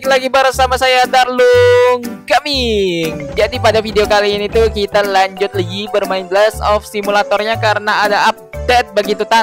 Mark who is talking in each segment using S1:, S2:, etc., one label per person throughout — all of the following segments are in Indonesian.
S1: lagi bersama saya Darlung Gaming. Jadi pada video kali ini tuh kita lanjut lagi bermain Blast of Simulatornya karena ada update begitu Tan.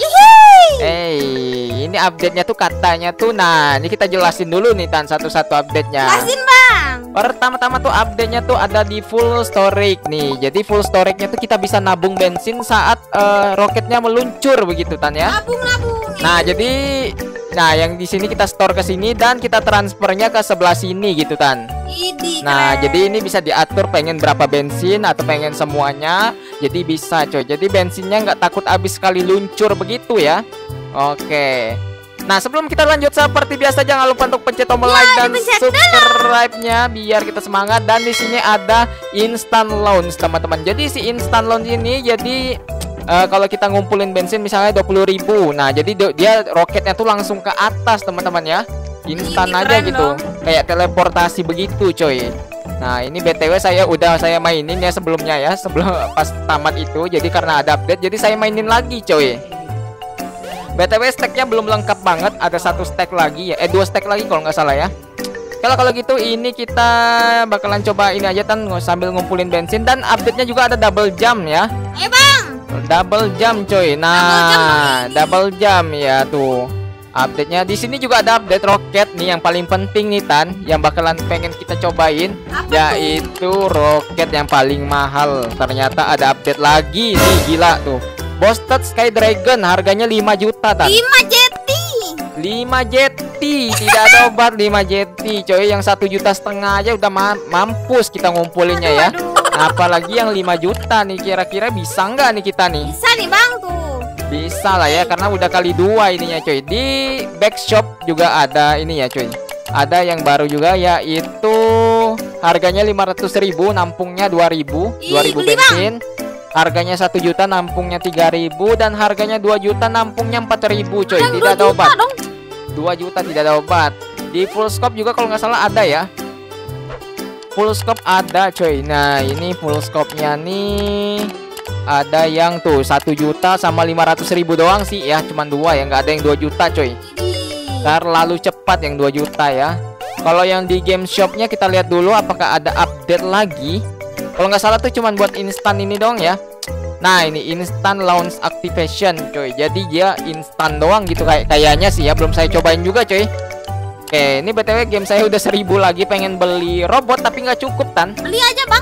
S1: Ini update-nya tuh katanya tuh, nah ini kita jelasin dulu nih Tan satu-satu update-nya.
S2: Jelasin Bang.
S1: Pertama-tama tuh update-nya tuh ada di full storage nih. Jadi full storage-nya tuh kita bisa nabung bensin saat roketnya meluncur begitu Tan ya.
S2: Nabung.
S1: Nah jadi, yang di sini kita store ke sini dan kita transfernya ke sebelah sini gitu Tan. Nah jadi ini bisa diatur pengen berapa bensin atau pengen semuanya. Jadi bisa coy. Jadi bensinnya nggak takut habis sekali luncur begitu ya. Oke. Nah sebelum kita lanjut seperti biasa jangan lupa untuk pencet tombol like dan subscribe-nya biar kita semangat. Dan di sini ada instant launch teman-teman. Jadi si instant launch ini jadi kalau kita ngumpulin bensin misalnya 20.000. Nah jadi dia roketnya tuh langsung ke atas teman-teman ya. Instan aja gitu dong. Kayak teleportasi begitu coy. Nah ini BTW saya mainin ya sebelumnya ya, sebelum pas tamat itu. Jadi karena ada update jadi saya mainin lagi coy. BTW stacknya belum lengkap banget, ada satu stack lagi ya, 2 stack lagi kalau nggak salah ya. Kalau gitu ini kita bakalan coba ini aja Tan sambil ngumpulin bensin. Dan update-nya juga ada double jump ya.
S2: Ayo Bang.
S1: Double jump coy. Nah double jump ya tuh. Update-nya di sini juga ada update roket nih yang paling penting nih Tan, yang bakalan pengen kita cobain. Yaitu roket yang paling mahal. Ternyata ada update lagi nih, gila tuh. Boosted Sky Dragon harganya 5 juta Tan.
S2: 5 jeti.
S1: 5 jeti, tidak ada obat 5 jeti coy. Yang 1,5 juta aja udah mampus kita ngumpulinnya ya. Nah, apalagi yang 5 juta nih, kira-kira bisa nggak nih kita nih?
S2: Bisa nih Bang tuh.
S1: Bisa lah ya, karena udah kali 2 ininya coy. Di backshop juga ada ini ya coy. Ada yang baru juga yaitu harganya 500.000, nampungnya 2.000 bensin. Harganya 1 juta, nampungnya 3.000. Dan harganya 2 juta, nampungnya 4.000 coy. Tidak ada obat. 2 juta tidak ada obat. Di full scope juga kalau nggak salah ada ya. Full scope ada coy. Nah ini full scope-nya nih ada yang tuh 1 juta sama 500.000 doang sih ya. Cuman 2 ya, nggak ada yang 2 juta coy. Terlalu cepat yang 2 juta ya. Kalau yang di game shopnya kita lihat dulu apakah ada update lagi. Kalau nggak salah tuh cuman buat instan ini doang ya. Nah ini instant launch activation coy. Jadi dia instan doang gitu kayaknya sih ya. Belum saya cobain juga coy. Oke, ini BTW game saya udah 1.000 lagi. Pengen beli robot tapi nggak cukup Tan.
S2: Beli aja Bang,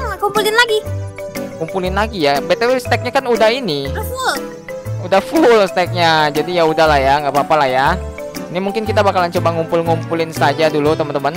S2: kumpulin lagi ya. BTW stacknya kan udah ini. Udah full stacknya. Jadi ya udahlah ya, nggak apa-apa lah ya. Ini mungkin kita bakalan coba ngumpulin saja dulu teman-teman.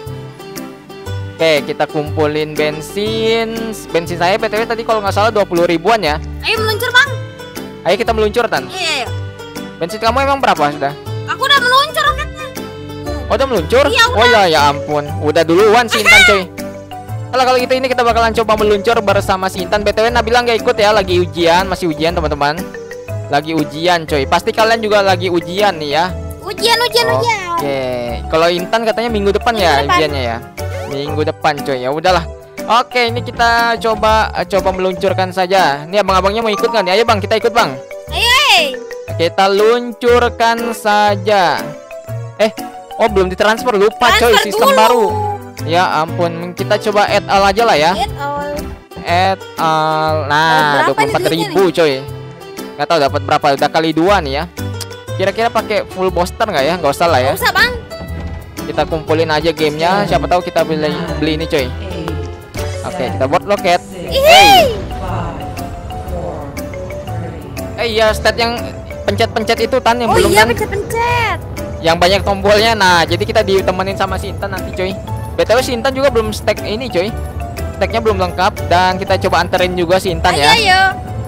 S2: Oke, kita kumpulin bensin. Bensin saya BTW tadi kalau nggak salah 20 ribuan ya. Ayo meluncur Bang.
S1: Ayo kita meluncur Tan.
S2: Iya.
S1: Bensin kamu emang berapa sudah?
S2: Aku udah meluncur roketnya.
S1: Oh udah meluncur?
S2: Iya, udah.
S1: Oh ya ampun. Udah duluan si Intan coy. Kalau gitu ini kita bakalan coba meluncur bersama si Intan. BTW Nabila nggak ikut ya, lagi ujian. Masih ujian teman-teman. Lagi ujian coy. Pasti kalian juga lagi ujian nih ya.
S2: Ujian.
S1: Oke. Kalau Intan katanya minggu depan ya ujiannya ya. Minggu depan coy, ya udahlah. Oke, ini kita coba meluncurkan saja. Ini abang-abangnya mau ikut kan? Ayo Bang, kita ikut Bang.
S2: Ayo.
S1: Kita luncurkan saja. Oh belum ditransfer, lupa coy, sistem baru. Ya ampun, kita coba add all aja lah ya. Add all. Nah, 24.000 coy. Nggak tahu dapat berapa, udah kali 2 nih ya. Kira-kira pakai full booster nggak ya? Nggak usah lah ya.
S2: Nggak usah Bang.
S1: Kita kumpulin aja gamenya, siapa tahu kita beli ini coy. Oke, kita buat loket. Iya, stat yang pencet-pencet itu Tan yang belum kan?
S2: Pencet-pencet.
S1: Yang banyak tombolnya. Nah, jadi kita ditemenin sama si Intan nanti coy. BTW si Intan juga belum stack ini coy. Stacknya belum lengkap dan kita coba anterin juga si Intan ya.
S2: Ayo.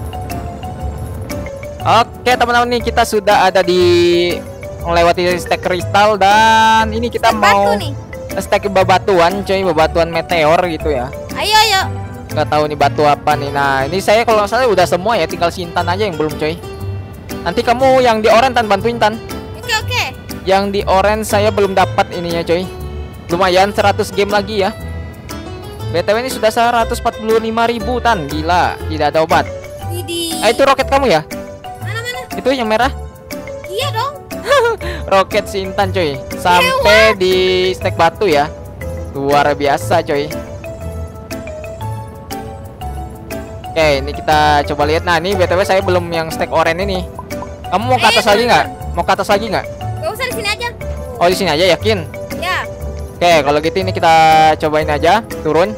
S1: Oke, teman-teman nih kita sudah ada di melewati stack kristal dan ini kita mau stack bebatuan coy, bebatuan meteor gitu ya.
S2: Ayo.
S1: Nggak tahu nih batu apa nih. Nah ini saya kalau nggak salah udah semua ya, tinggal si Intan aja yang belum coy. Nanti kamu yang di orange Tan bantuin Tan.
S2: Oke.
S1: Yang di orange saya belum dapat ininya coy. Lumayan 100 game lagi ya. BTW ini sudah 145.000 Tan, gila, tidak ada obat. Itu roket kamu ya?
S2: Mana?
S1: Itu yang merah?
S2: Iya dong.
S1: roket si Intan coy. Sampai di stack batu ya. Luar biasa coy. Oke, ini kita coba lihat. Nah, ini BTW saya belum yang stack oranye ini. Kamu mau ke atas lagi nggak? Mau ke atas lagi nggak?
S2: Gak usah, di sini aja.
S1: Oh, di sini aja, yakin?
S2: Ya.
S1: Oke, kalau gitu ini kita cobain aja. Turun.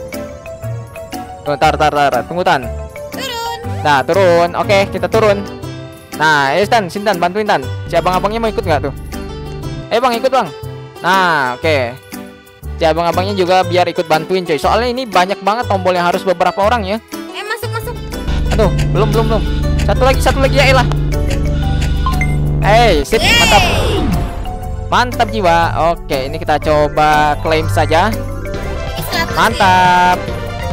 S1: Tar. Tunggu, Tan.
S2: Turun.
S1: Nah, turun. Oke, kita turun. Nah, Tan, sini Tan, bantuin Tan. Si abang-abangnya mau ikut nggak tuh? Bang, ikut Bang. Nah, oke. Si abang-abangnya juga biar ikut bantuin coy. Soalnya ini banyak banget tombol yang harus beberapa orang ya.
S2: Masuk.
S1: Aduh, belum. Satu lagi ya elah. Sip, mantap. Mantap jiwa. Oke, ini kita coba klaim saja. Mantap.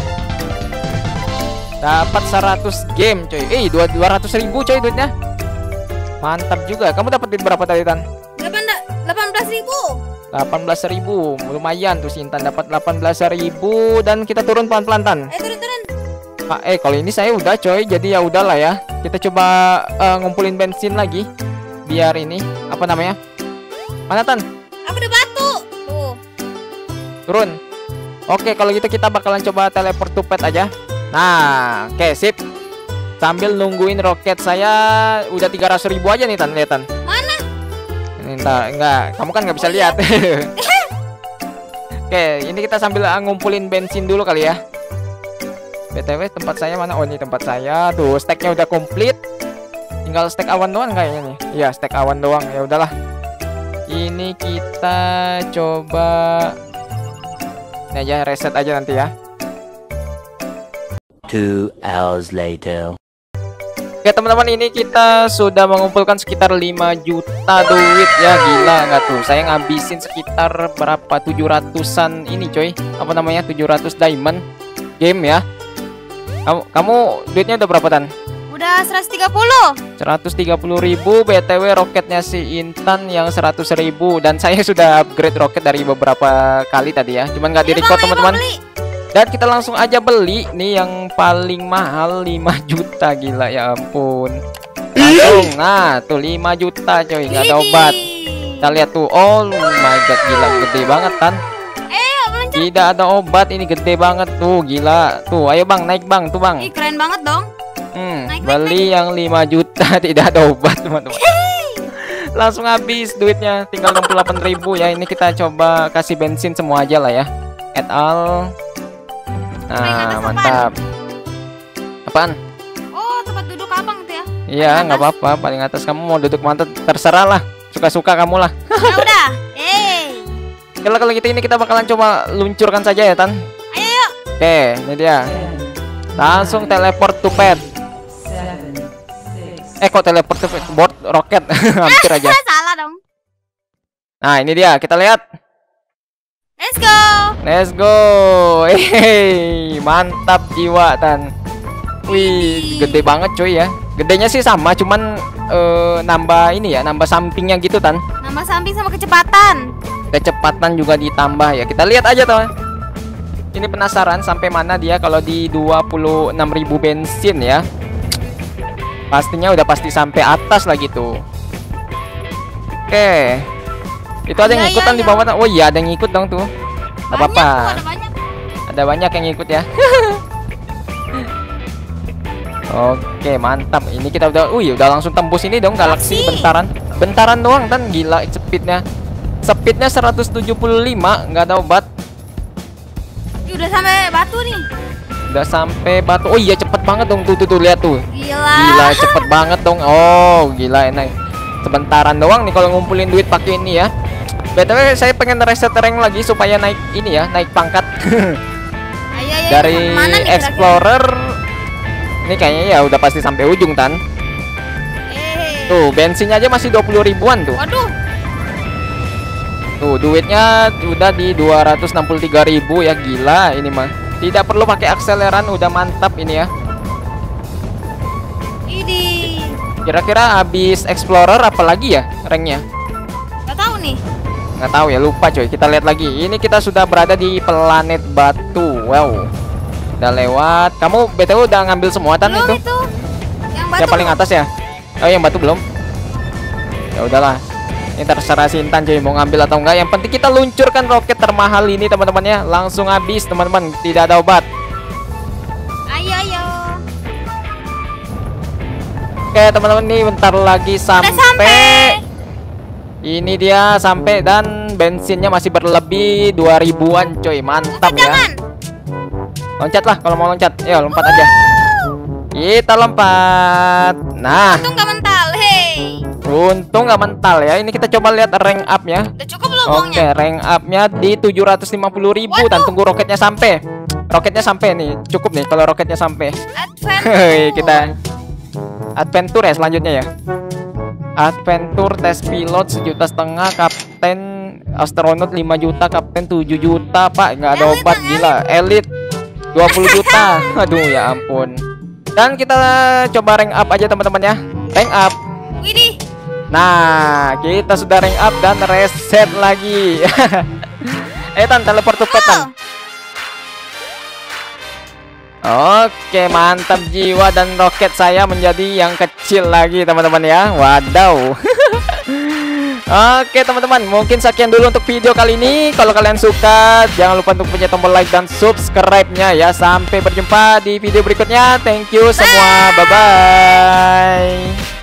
S1: Dapat 100 game coy. 200.000 coy duitnya. Mantap juga. Kamu dapat duit berapa tadi, Tan?
S2: 18.000.
S1: 18.000. Lumayan tuh si Intan dapat 18.000 dan kita turun pelan-pelan, Tan.
S2: Turun.
S1: Kalau ini saya udah coy. Jadi ya udahlah ya. Kita coba ngumpulin bensin lagi. Biar ini apa namanya? Mana, Tan?
S2: Aku udah batu. Tuh.
S1: Turun. Oke, kalau gitu kita bakalan coba teleport to pet aja. Nah, oke, sip. Sambil nungguin roket saya udah 300.000 aja nih, Tan. Lihat, Tan.
S2: Mana?
S1: Ini enggak. Kamu kan nggak bisa lihat. Oke, ini kita sambil ngumpulin bensin dulu kali ya. BTW tempat saya mana? Oh, ini tempat saya. Tuh, stacknya udah komplit. Tinggal stack awan doang kayaknya nih. Iya, stack awan doang. Ya udahlah. Ini kita coba ini aja, reset aja nanti ya.
S3: 2 hours later.
S1: Oke teman-teman, ini kita sudah mengumpulkan sekitar 5 juta duit ya. Gila nggak tuh? Saya ngabisin sekitar berapa? 700-an ini coy. Apa namanya? 700 diamond game ya. Kamu duitnya udah berapa, Tan?
S2: Udah 130.
S1: 130.000. BTW roketnya si Intan yang 100.000. Dan saya sudah upgrade roket dari beberapa kali tadi ya. Cuman nggak di-record teman-teman. Dan kita langsung aja beli nih yang paling mahal 5 juta. Gila ya ampun. Langsung. Nah tuh 5 juta coy. Nggak ada obat. Kita lihat tuh. Oh my god, gila gede banget, Tan. Tidak ada obat, ini gede banget tuh. Gila. Tuh ayo Bang, naik Bang. Tuh Bang.
S2: Keren banget dong.
S1: Beli yang 5 juta tidak ada obat teman-teman. Langsung habis duitnya. Tinggal 68.000 ya. Ini kita coba kasih bensin semua aja lah ya. Et al. Nah, mantap. Apaan?
S2: Oh, tempat duduk abang itu ya?
S1: Iya, nggak apa-apa. Paling atas. Kamu mau duduk mantap, terserah lah. Suka-suka kamu lah.
S2: Ya udah.
S1: Kalau gitu ini kita bakalan coba luncurkan saja ya, Tan.
S2: Ayo yuk.
S1: Oke, ini dia. Langsung teleport to pet. Kok teleport to pet? Board roket. Hampir aja.
S2: Salah dong.
S1: Nah, ini dia. Kita lihat.
S2: Let's go.
S1: Let's go. Mantap jiwa, Tan. Wih, gede banget cuy ya. Gedenya sih sama, cuman nambah ini ya, nambah sampingnya gitu, Tan.
S2: Nambah samping sama kecepatan.
S1: Kecepatan juga ditambah ya. Kita lihat aja tuh. Ini penasaran sampai mana dia kalau di 26.000 bensin ya. Pastinya udah pasti sampai atas lagi tuh. Oke. Itu ada yang ikutan di bawah. Oh iya, ada yang ikut dong tuh. Gak apa-apa. Ada banyak yang ikut ya. Oke, mantap. Ini kita udah langsung tembus ini dong galaksi bentaran. Bentaran doang kan, gila speednya. Speednya 175, nggak ada obat.
S2: Udah sampai batu nih.
S1: Udah sampai batu. Oh iya, cepet banget dong tuh lihat tuh.
S2: Gila,
S1: cepet banget dong. Oh, gila enak. Sebentaran doang nih kalau ngumpulin duit pakai ini ya. BTW saya pengen reset rank lagi supaya naik ini ya, naik pangkat. Dari explorer ini kayaknya ya udah pasti sampai ujung, Tan. Tuh, bensinnya aja masih 20 ribuan tuh.
S2: Waduh.
S1: Tuh, duitnya udah di 263.000 ya, gila ini mah. Tidak perlu pakai akseleran, udah mantap ini ya.
S2: Ini.
S1: Kira-kira habis explorer apalagi ya ranknya?
S2: Gak tahu nih.
S1: Nggak tahu ya, lupa coy. Kita lihat lagi. Ini kita sudah berada di planet batu. Wow. Udah lewat. Kamu BTW udah ngambil semua Tan itu?
S2: Yang batu
S1: yang paling atas ya? Oh, yang batu belum? Ya udahlah. Ini terserah si Intan cuy mau ngambil atau enggak. Yang penting kita luncurkan roket termahal ini teman-teman ya. Langsung habis teman-teman, tidak ada obat.
S2: Ayo.
S1: Oke teman-teman, nih bentar lagi sampai. Ini dia sampai dan bensinnya masih berlebih 2000-an coy. Mantap ya. Loncat lah kalau mau loncat. Ya lompat aja. Kita lompat. Nah,
S2: Untung gak mental, hey.
S1: untung nggak mental ya. Ini kita coba lihat rank up-nya.
S2: Udah cukup belum
S1: Oke,
S2: uangnya?
S1: rank up-nya di 750.000 dan tunggu roketnya sampai. Roketnya sampai nih. Cukup nih kalau roketnya sampai. Hei, kita adventure ya selanjutnya ya. Adventure tes pilot 1,5 juta, kapten astronot 5 juta, kapten 7 juta, Pak. Nggak ada obat gila. Elite 20 juta. Aduh ya ampun. Dan kita coba rank up aja teman-teman ya. Rank up.
S2: Widih.
S1: Nah, kita sudah rank up dan reset lagi. Tan, teleport to Tan. Oke, mantap jiwa dan roket saya menjadi yang kecil lagi teman-teman ya. Wadaw. Oke teman-teman, mungkin sekian dulu untuk video kali ini. Kalau kalian suka, jangan lupa untuk punya tombol like dan subscribe-nya ya. Sampai berjumpa di video berikutnya. Thank you semua. Bye-bye.